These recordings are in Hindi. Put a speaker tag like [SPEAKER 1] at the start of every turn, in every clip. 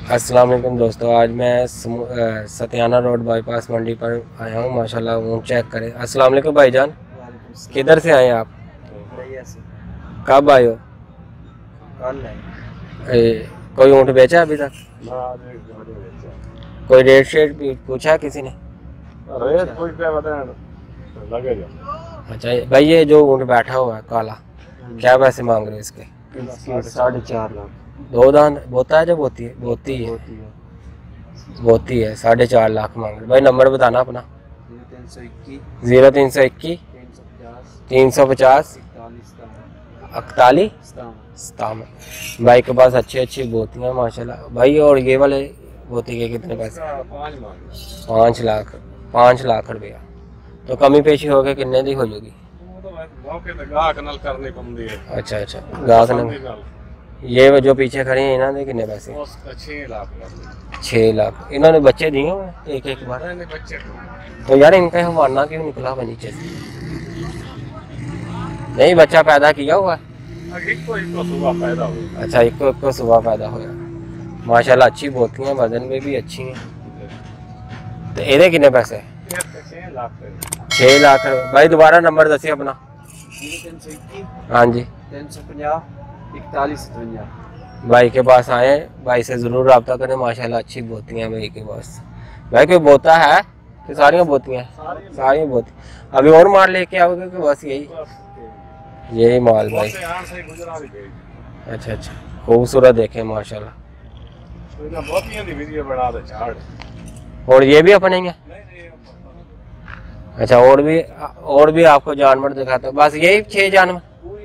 [SPEAKER 1] अस्सलाम वालेकुम दोस्तों, आज मैं सतियाना रोड बाईपास मंडी पर आया हूँ। माशाल्लाह ऊँट चेक करें। अस्सलाम वालेकुम भाईजान, किधर से आए आप? कब आए हो? कोई ऊँट बेचा अभी तक? कोई रेट शेट पूछा है किसी ने? अच्छा भाई, ये जो ऊँट बैठा हुआ है काला, क्या पैसे मांग रहे हो इसके?
[SPEAKER 2] 4.5 लाख।
[SPEAKER 1] दो दांत बोता है, जब बोती है बोती है 4.5 लाख मांग रहे। भाई नंबर बताना अपना। 0321 350 41 सतावन। भाई के पास अच्छी बोतियाँ माशाल्लाह भाई। और ये वाले बोती के कितने पैसे? 5 लाख रुपया। तो कमी पेशी हो गए किन्ने दी हो जाएगी? अच्छा गाहक ने। ये जो पीछे खड़े हैं इन्होंने कितने पैसे? 6 लाख। इन्होंने बच्चे दिए हुए एक बार? तो यार इनका हवाना क्यों निकला हुआ नीचे से? नहीं, बच्चा पैदा किया हुआ? अच्छा, एक सुबह पैदा हुआ। माशाल्लाह अच्छी बोती हैं, वजन में भी अच्छी हैं। तो ये कितने पैसे? 6 लाख। भाई दोबारा नंबर दसी अपना। हाँ जी।
[SPEAKER 2] 350 41
[SPEAKER 1] भाई के पास आए, भाई से ज़रूर रब्ता करें। माशाल्लाह अच्छी बोतियाँ भाई के पास। भाई कोई बोता है कि सारी बोतियाँ? सारी बोती। अभी और माल लेके आओगे कि बस यही माल भाई? अच्छा खूबसूरत देखे माशाल्लाह। और ये भी अपने हैं? अच्छा, और भी आपको जानवर दिखाते हो? बस यही 6 जानवर?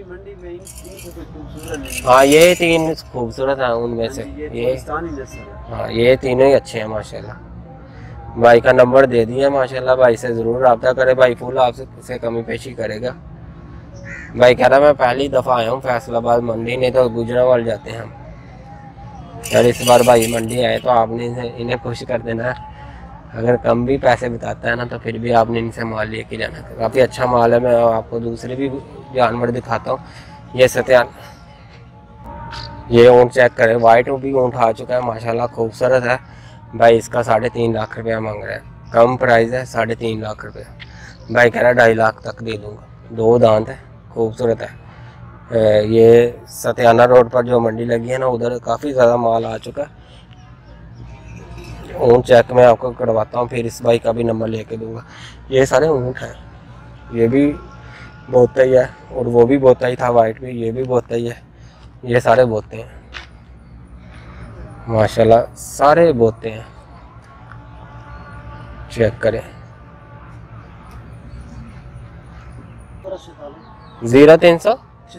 [SPEAKER 1] हाँ, ये 3 खूबसूरत हैं उनमें से। ये हाँ, ये तीनों ही अच्छे हैं माशाल्लाह। भाई का नंबर दे दिया माशाल्लाह। भाई से ज़रूर रब्ता करे। भाई फुल आपसे कमी पेशी करेगा। भाई कह रहा मैं पहली दफ़ा आया हूँ फैसलाबाद मंडी, नहीं तो गुजरावाल जाते हैं हम। यार इस बार भाई मंडी आए तो आपने इन्हें खुश कर देना। अगर कम भी पैसे बताता है ना तो फिर भी आपने इनसे माल लेके जाना। काफ़ी अच्छा माल है। मैं आपको दूसरे भी जानवर दिखाता हूँ। ये सत्यान, ये ऊँट चेक करें। वाइट भी ऊँट आ चुका है माशाल्लाह, खूबसूरत है। भाई इसका 3.5 लाख रुपया मांग रहा है। कम प्राइस है, 3.5 लाख रुपया। भाई कह रहा है 2.5 लाख तक दे दूँगा। 2 दांत है, खूबसूरत है। ये सतियाना रोड पर जो मंडी लगी है ना, उधर काफ़ी ज़्यादा माल आ चुका है। ऊँट चेक मैं आपको करवाता हूँ, फिर इस भाई का भी नंबर लेके दूंगा। ये सारे ऊँट हैं। ये भी बोता ही है और वो भी बोता ही था, वाइट भी। ये भी बोता ही है। ये सारे बोते हैं माशाल्लाह, सारे बोते हैं। चेक करें। 0344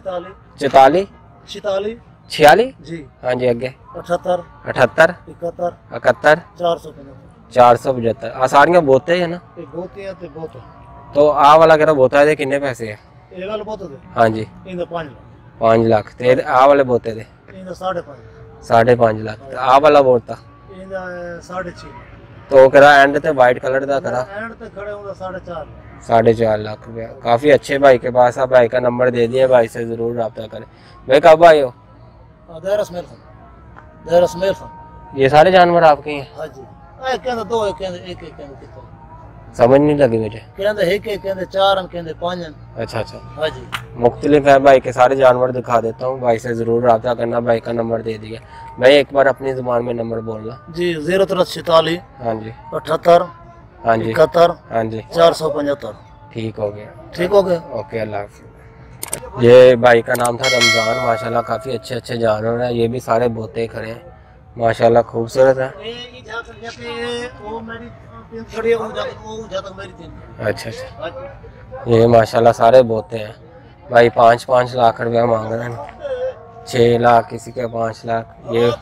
[SPEAKER 1] 46
[SPEAKER 2] जी।
[SPEAKER 1] हाँ जी, आगे
[SPEAKER 2] 78
[SPEAKER 1] 78
[SPEAKER 2] 71
[SPEAKER 1] 71 475। सारियां बोते है ना? तो आ वाला कह बोता है किन्ने पैसे है? हाँ जी 5 लाख। ते आ वाले बोते थे 5.5 लाख। आ वाला बोता
[SPEAKER 2] 6.5।
[SPEAKER 1] तो करा एंड ते वाइट कलर का करा 4.5 लाख रुपया। काफ़ी अच्छे भाई के पास है। भाई का नंबर दे दिया, भाई से ज़रूर रब्ता करें। भाई कब आए हो? ये सारे जानवर आपके हैं?
[SPEAKER 2] हाँ जी।
[SPEAKER 1] समझ नहीं लगी मुझे।
[SPEAKER 2] 4
[SPEAKER 1] अच्छा
[SPEAKER 2] हाँ जी।
[SPEAKER 1] मुख्तलिफ है। भाई के सारे जानवर दिखा देता हूँ। भाई से ज़रूर रब्ता करना। भाई का नंबर दे दिया। भाई एक बार अपनी ज़ुबान में नंबर बोलना
[SPEAKER 2] जी। 0346
[SPEAKER 1] हाँ जी
[SPEAKER 2] 78
[SPEAKER 1] हाँ जी
[SPEAKER 2] 71
[SPEAKER 1] हाँ जी
[SPEAKER 2] 475।
[SPEAKER 1] ठीक हो गया। ओके, अल्लाह हाफ़िज़। ये भाई का नाम था रमज़ान। माशाल्लाह काफ़ी अच्छे जानवर हैं। ये भी सारे बोते खड़े हैं माशाल्लाह, खूबसूरत है। अच्छा ये माशाल्लाह सारे बोते हैं। भाई 5 लाख रुपया मांग रहे हैं। 6 लाख, किसी के 5 लाख।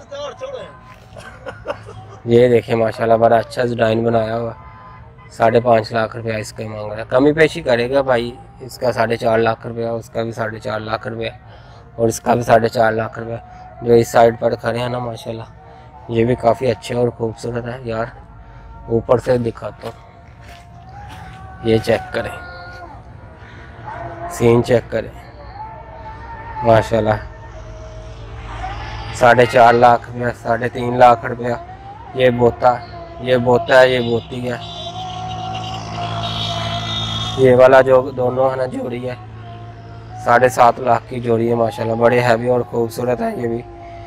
[SPEAKER 1] ये देखिए माशाल्लाह बड़ा अच्छा डिज़ाइन बनाया हुआ। 5.5 लाख रुपया इसका मांग रहा है। कमी पेशी करेगा भाई। इसका 4.5 लाख रुपया, उसका भी 4.5 लाख रुपया और इसका भी 4.5 लाख रुपया। जो इस साइड पर खड़े हैं ना माशाल्लाह, ये भी काफ़ी अच्छे और खूबसूरत है। यार ऊपर से दिखाता हूँ, ये चेक करें, सीन चेक करें माशाल्लाह। 4.5 लाख रुपया, 3.5 लाख रुपया। ये बोता है, ये बोती है। ये वाला जो दोनों है ना जोड़ी है, 7.5 लाख की जोड़ी है माशाल्लाह। बड़े हैवी और खूबसूरत है। ये भी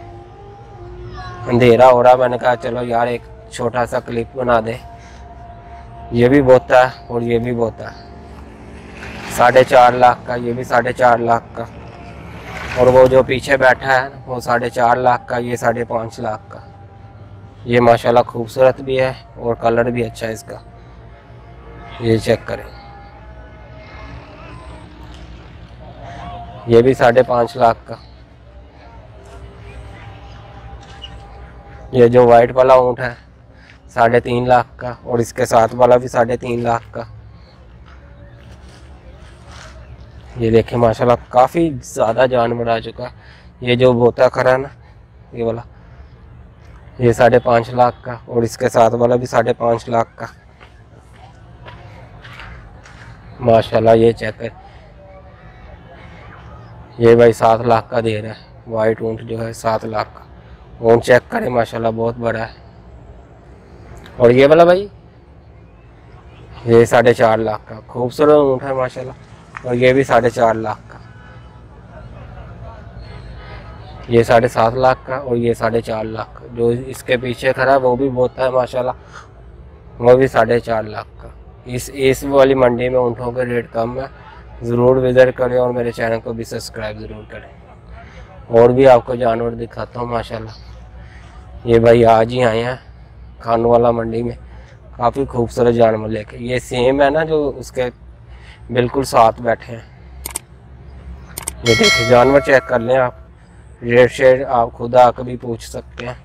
[SPEAKER 1] अंधेरा हो रहा, मैंने कहा चलो यार एक छोटा सा क्लिप बना दे। ये भी बोता है और ये भी बोता है। 4.5 लाख का, ये भी 4.5 लाख का। और वो जो पीछे बैठा है वो 4.5 लाख का, ये 5.5 लाख का। ये माशाल्लाह खूबसूरत भी है और कलर भी अच्छा है इसका। ये चेक करें, ये भी 5.5 लाख का। ये जो वाइट वाला ऊँट है 3.5 लाख का, और इसके साथ वाला भी 3.5 लाख का। ये देखें माशाल्लाह काफ़ी ज़्यादा जानवर आ चुका है। ये जो बोता खड़ा है ना, ये वाला, ये 5.5 लाख का, और इसके साथ वाला भी 5.5 लाख का माशाल्लाह। ये चेक कर, ये भाई 7 लाख का दे रहा है। वाइट ऊँट जो है 7 लाख का। ऊँट चेक करें माशाल्लाह बहुत बड़ा है। और ये वाला भाई, ये 4.5 लाख का खूबसूरत ऊँट है माशाल्लाह। और ये भी 4.5 लाख का। ये 7.5 लाख का और ये 4.5 लाख का। जो इसके पीछे खड़ा है वो भी बोता है माशाल्लाह, वो भी 4.5 लाख का। इस वाली मंडी में ऊँटों के रेट कम है। ज़रूर विज़िट करें और मेरे चैनल को भी सब्सक्राइब ज़रूर करें। और भी आपको जानवर दिखाता हूँ माशाल्लाह। ये भाई आज ही आए हैं खानवाला मंडी में, काफ़ी खूबसूरत जानवर लेके। ये सेम है ना जो उसके बिल्कुल साथ बैठे हैं। ये देखिए जानवर चेक कर लें आप, रेट शेड आप खुद आकर भी पूछ सकते हैं।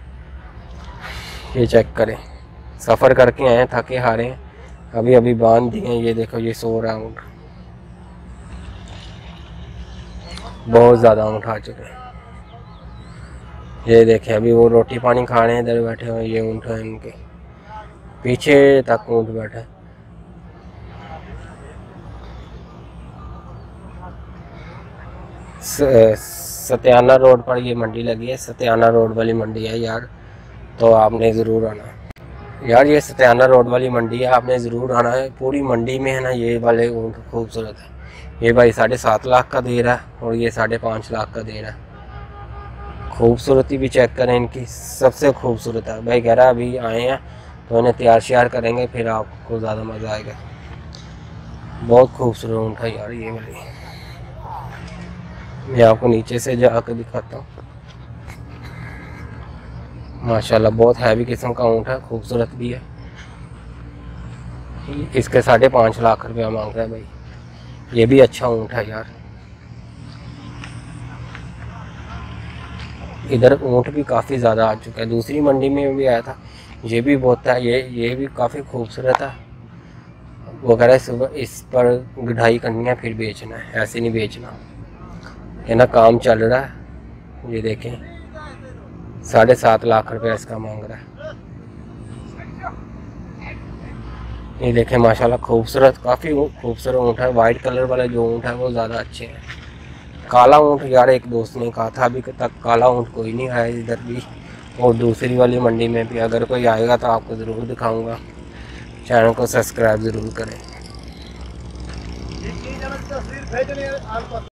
[SPEAKER 1] ये चेक करें, सफ़र करके आए हैं, थके हारे हैं, अभी अभी बांध दिए हैं। ये देखो ये सो रहा ऊँट, बहुत ज़्यादा ऊँट आ चुके हैं। ये देखें अभी वो रोटी पानी खा रहे हैं, इधर बैठे हुए। ये ऊँट है, इनके पीछे तक ऊँट बैठे। सत्याना रोड पर ये मंडी लगी है। सत्याना रोड वाली मंडी है यार, तो आपने ज़रूर आना है यार। ये सत्याना रोड वाली मंडी है, आपने ज़रूर आना है। पूरी मंडी में है ना ये वाले ऊँट खूबसूरत है। ये भाई 7.5 लाख का दे रहा है और ये 5.5 लाख का दे रहा है। खूबसूरती भी चेक करें इनकी, सबसे खूबसूरत है। भाई कह रहा है अभी आए हैं तो इन्हें तैयार श्यार करेंगे, फिर आपको ज़्यादा मज़ा आएगा। बहुत खूबसूरत ऊँट है यार ये वाली। मैं आपको नीचे से जाकर दिखाता हूँ। माशाल्लाह बहुत हैवी किस्म का ऊँट है, खूबसूरत भी है। इसके 5.5 लाख रुपया मांग रहा है भाई। ये भी अच्छा ऊँट है यार। इधर ऊँट भी काफ़ी ज़्यादा आ चुका है, दूसरी मंडी में भी आया था। ये भी बोता है, ये भी काफ़ी खूबसूरत है। वो कह रहा है सुबह इस पर गुढ़ाई करनी है फिर बेचना है, ऐसे नहीं बेचना है ना, काम चल रहा है। ये देखें 7.5 लाख रुपया इसका मांग रहा है। ये देखें माशाल्लाह खूबसूरत, काफ़ी खूबसूरत ऊँट है। वाइट कलर वाले जो ऊँट है वो ज़्यादा अच्छे हैं। काला ऊँट यार एक दोस्त ने कहा था, अभी तक काला ऊँट कोई नहीं आया इधर भी, और दूसरी वाली मंडी में भी। अगर कोई आएगा तो आपको ज़रूर दिखाऊंगा। चैनल को सब्सक्राइब ज़रूर करें।